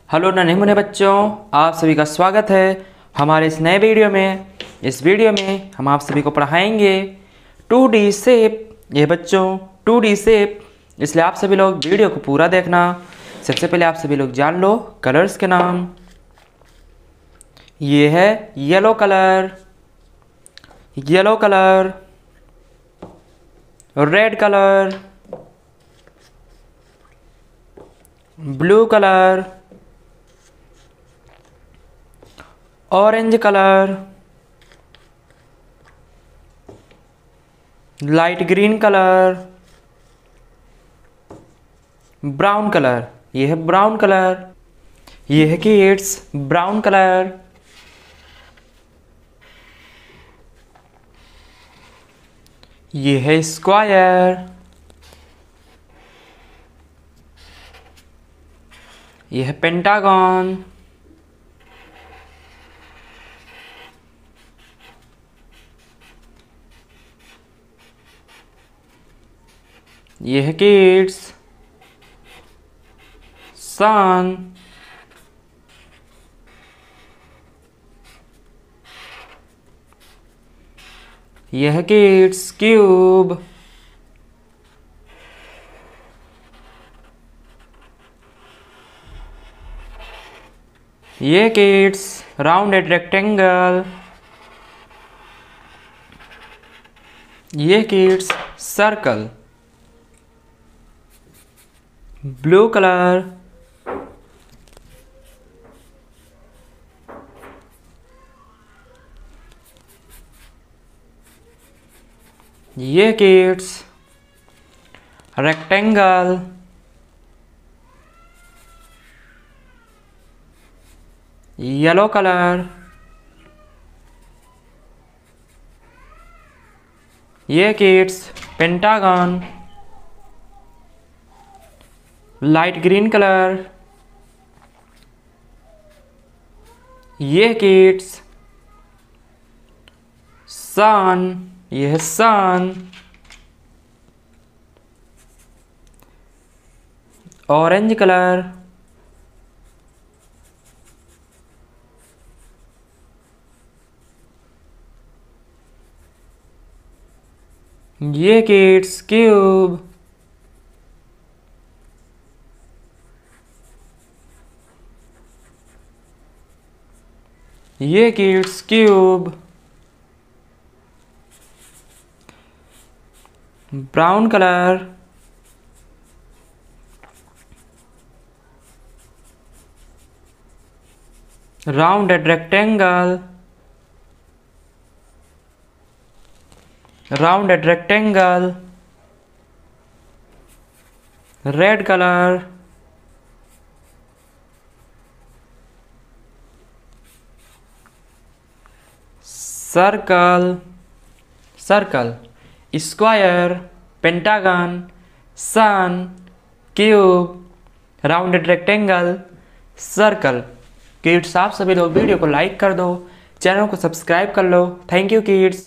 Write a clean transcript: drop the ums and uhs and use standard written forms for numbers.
Hello नन्हे मुन्ने बच्चों, आप सभी का स्वागत है हमारे इस नए वीडियो में। इस वीडियो में हम आप सभी को पढ़ाएंगे 2D शेप। ये बच्चों 2D शेप, इसलिए आप सभी लोग वीडियो को पूरा देखना। सबसे पहले आप सभी लोग जान लो कलर्स के नाम। ये है yellow colour, yellow colour, red colour, blue colour, orange colour, light green colour, brown colour. ये है ब्राउन कलर। ये है किड्स ब्राउन कलर। ये है स्क्वायर। ये है पेंटागन। ये है किड्स सन। ये है किड्स क्यूब। ये किड्स राउंडेड रेक्टेंगल। ये किड्स सर्कल। ब्लू कलर, ये किड्स रेक्टेंगल। येलो कलर, ये kids pentagon. Light green colour, ये किड्स सन। ये है सन। ऑरेंज कलर, ये किड्स क्यूब। ये kids cube. Brown colour, rounded rectangle, rounded rectangle. Red colour, circle, circle. Square, pentagon, sun, cube, rounded rectangle, circle. Kids आप सभी लोग video को like कर दो, चैनल को सब्सक्राइब कर लो। Thank you kids.